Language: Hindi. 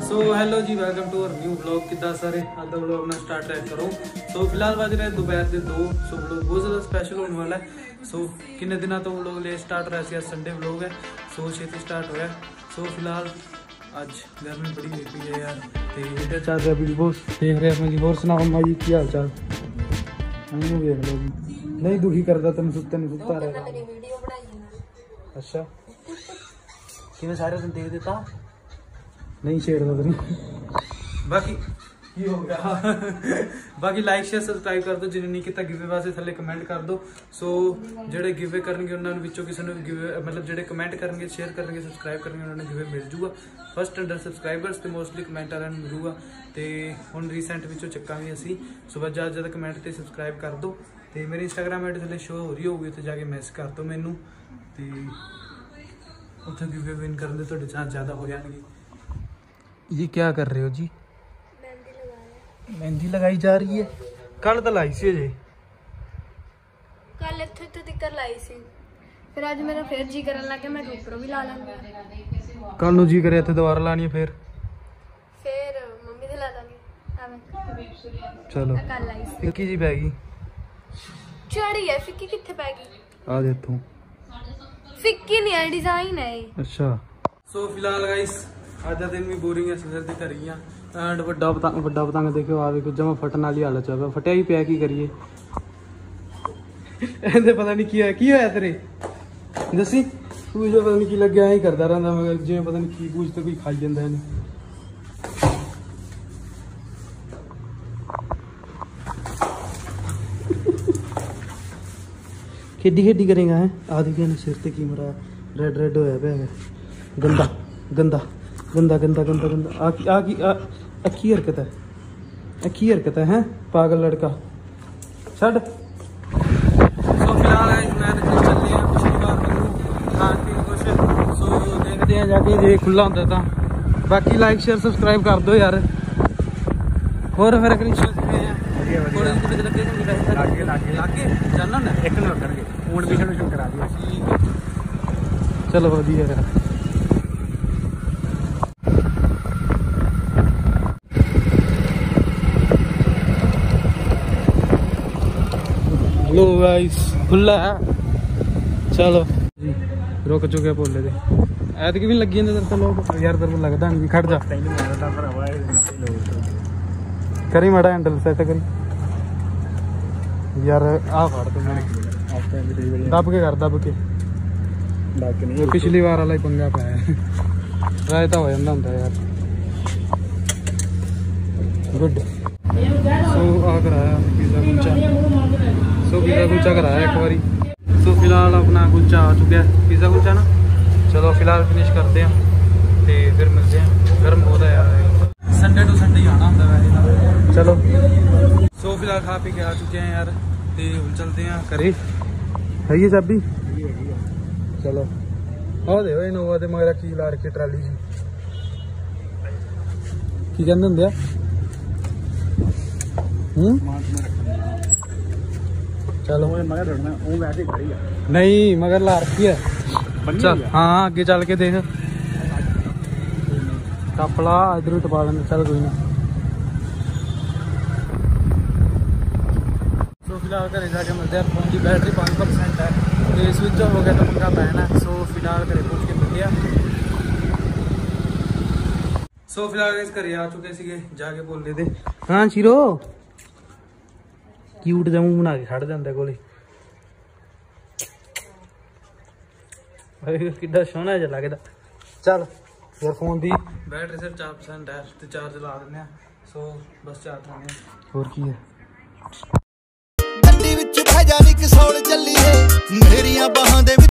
So hello ji, welcome to our new vlog. किदा सारे अद्धा व्लॉग अपना स्टार्ट ट्रैक करो। सो फिलहाल बज रहे दोपहर के 2। सो व्लॉग बहुत ज़्यादा स्पेशल होने वाला है। सो किन्ने दिनों तो व्लॉग ले स्टार्ट हो रहा है, संडे व्लॉग है। सो छेती स्टार्ट होया। सो फिलहाल अज गर्मी बड़ी हुई पी है यार, तो चल रहा बिग बॉस देख रहे हैं जी। होर सुनाओ अम्मा जी, की हाल चाल? मैं देख लो जी, नहीं दुखी करता तेन सुता रहेगा। अच्छा कि सारे दिन देख देता नहीं छेड़ता तेन। बाकी की हो गया बाकी लाइक शेयर सबसक्राइब कर दो, जिन्हें नहीं किया गिवे वास्ते थले कमेंट कर दो। सो जेडे गिवे करनगे उन्होंने विचों किसी ने गिवे मतलब जेडे कमेंट करनगे शेयर करनगे सबसक्राइब करनगे उन्होंने गिवे मिल जूगा। फर्स्ट 100 सबसक्राइबर्स तो मोस्टली कमेंट वाले मिलूगा। तो हुण रीसेंट विचों चक्कांगे असी। सो बस ज़्यादा ज़्यादा कमेंट तो सबसक्राइब कर दो। तो मेरी इंस्टाग्राम आईडी थले शो हो रही होगी, तो जाके मैसेज कर दो मैनू, तो उत्थे गिवे विन करन दे तुहाडे चांस ज़्यादा हो जाएंगे। ये क्या कर रहे हो जी? मेहंदी लगाई जा रही है। कल तो लाई सी, कल इत्थे तक लाई सी, फिर आज मेरा फिर जी करन लग गया, मैं ऊपरों भी ला लूंगा। कल नु जी करे इत्थे दोबारा लानी है, फिर मम्मी दे ला दांगी। चलो कल लाई सी। फिक्की जी पै गई चढ़ी है। फिक्की कित्थे पै गई? आ दे तू। फिक्की नहीं है, डिजाइन है। अच्छा सो फिलहाल गाइस आज का दिन भी बोरिंग है, सवेर से घर ही हाँ। एंड वड्डा पतंग देखो, आ देखो जमा फटन वाली हालत च फटिया ही पिया, की करिए ਇਹਦੇ पता नहीं की होया तेरे दसी तू जो पता नहीं की लगे ही करता रहता, मगर जिवें पता नहीं की पूछ तो कोई खाई जाता है। खेडी खेडी करेगा है आदि के सिर से की मरा रेड रेड होया पे गंदा गंदा गंदा गंदा गंदा गंदा अखी हरकत है, अखी हरकत है पागल लड़का छड़। सो फिलहाल सो देखते हैं जाके जे खुला होंगे तो। बाकी लाइक शेयर सबसक्राइब कर दो यार। और फिर अगली चलो वधिया फिर। हेलो गाइस खुला है, चलो जी रुक चुके भोले दे। ऐतकी भी लगी जाते तेरे लोग यार, तेरे को लगता नहीं। खड़ जा करी माड़ा हैंडल सैट करी यार। आ फड़ तू दब के कर, दब के। पिछली बार वाला ही पंगा पाया रायता हो जाता होंगे यार। गुड। सो आ कराया pizza kulcha. So pizza kulcha कराया एक बारी। सो फिलहाल अपना कुलचा आ चुका है, पिज़्ज़ा कुलचा ना। चलो फिलहाल फिनिश करते हैं तो फिर मिलते हैं। गर्म बहुत है यार, संडे टू संडे ही आना होंगे वैसे। चलो सो फिलहाल खा पी के आ चुके हैं यार, तो हम चलते हैं घरे। है ये चाबी? चलो आ दे इनोवा दे मगर की ला रखी ट्राली जी, की कहते होंगे चलो नहीं मगर ला रखी है। चल हाँ आगे चल के देख कपड़ा इधर ही टपा लेंगे। चल कोई नहीं। तो फिलहाल घर जाके मिलते हैं। फोन की बैटरी 5% है, तो स्विच ऑफ हो गया तो पंगा पैना। सो फिलहाल घर पहुँच के मिलते हैं। सो फिलहाल इस घर आ चुके थे, जाके बोल रहे थे। हाँ शीरो क्यूट जा मूंह बना के खड़ जाता कोले, किड्डा सोहना जिहा लगदा। चल यार फोन की बैटरी सिर्फ 4% है, तो चार्ज ला दें। सो बस चार्ज लाने होर की है। गड्डी विच भैजा नी कसौल चली है मेरियां बाहां दे।